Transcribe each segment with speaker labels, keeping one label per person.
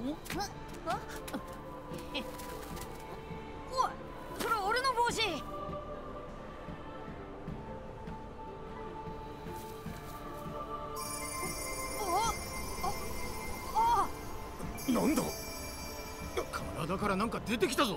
Speaker 1: おい、それ俺の帽子。
Speaker 2: なんだ。
Speaker 3: 体からなんか出てきたぞ。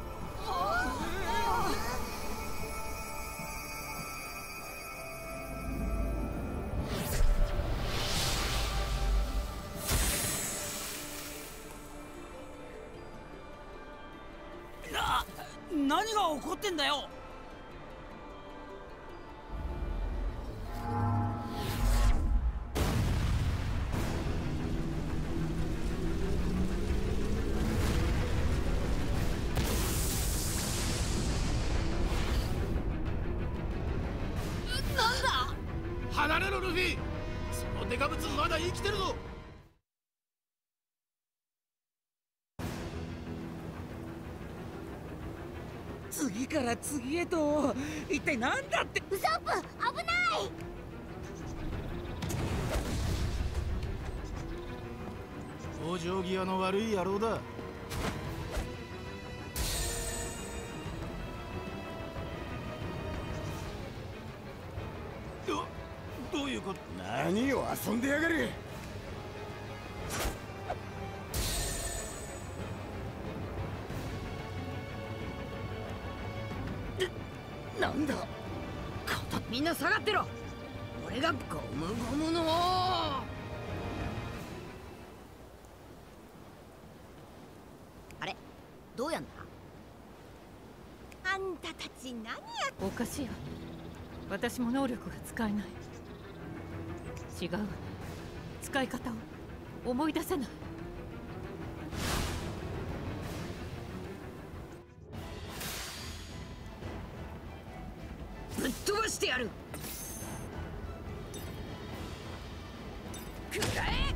Speaker 3: 何が起こってんだよ。
Speaker 1: なんだ。
Speaker 3: 離れろルフィ。そのデカブツまだ生きてるぞ。
Speaker 4: 次から次へと一体何だって。
Speaker 1: ウソップ、危ない。
Speaker 3: 往生際の悪い野郎だ。どういうこと。
Speaker 2: 何を遊んでやがる。なんだ。
Speaker 1: みんな下がってろ。俺がゴムゴムの。あれ、どうやんだ。
Speaker 5: あんたたち何や。
Speaker 6: おかしいわね。私も能力が使えない。違うわね。使い方を思い出せない。
Speaker 1: ぶっ飛ばしてやる。くらえ。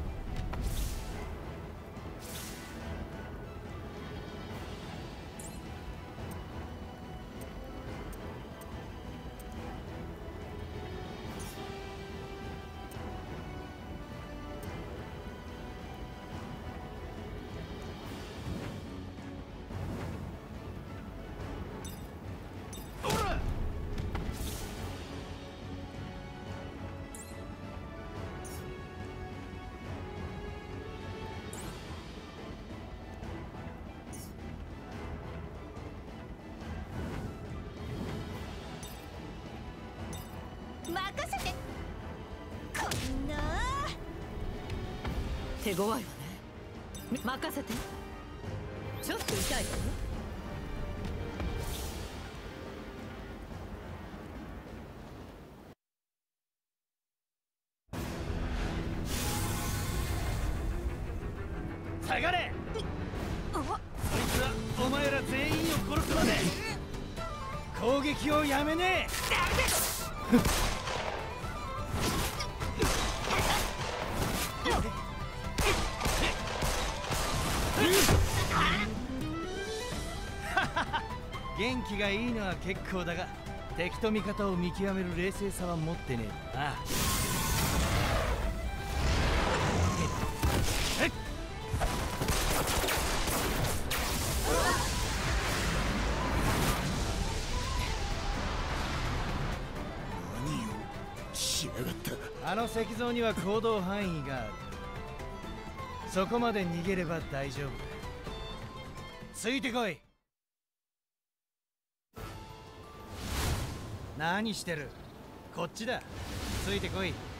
Speaker 5: 任せて。こんな
Speaker 6: 手強いわね。任せて。ちょっと痛いわよ。
Speaker 7: 下がれ。そいつはお前ら全員を殺すまで攻撃をやめねえ。元気がいいのは結構だが、敵と味方を見極める冷静さは持ってねえとな。
Speaker 2: 何をしやがった。
Speaker 7: あの石像には行動範囲がある。そこまで逃げれば大丈夫だ。ついてこい。何してる。こっちだ。ついてこい。